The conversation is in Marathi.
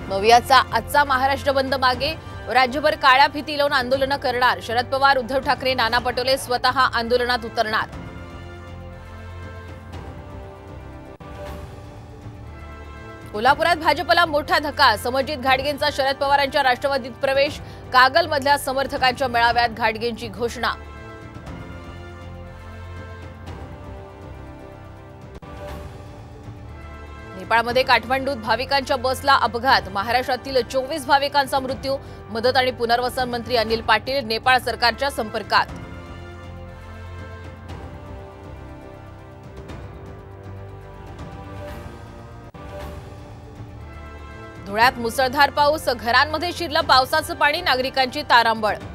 मवियाचा आजचा महाराष्ट्र बंद मागे, राज्यभर काळ्या फिती लावून आंदोलन करणार। शरद पवार, उद्धव ठाकरे, नाना पटोले स्वतः आंदोलनात उतरणार। कोल्हापुरात भाजपला मोठा धक्का, समजित घाटगेंचा शरद पवारांच्या राष्ट्रवादीत प्रवेश। कागलमधल्या समर्थकांच्या मेळाव्यात घाटगेंची घोषणा। नेपाळमध्ये काठमांडूत भाविकांच्या बसला अपघात, महाराष्ट्रातील 24 भाविकांचा मृत्यू। मदत आणि पुनर्वसन मंत्री अनिल पाटील नेपाळ सरकारच्या संपर्कात। धुळ्यात मुसळधार पाऊस, घरांमध्ये शिरलं पावसाचं पाणी, नागरिकांची तारांबळ।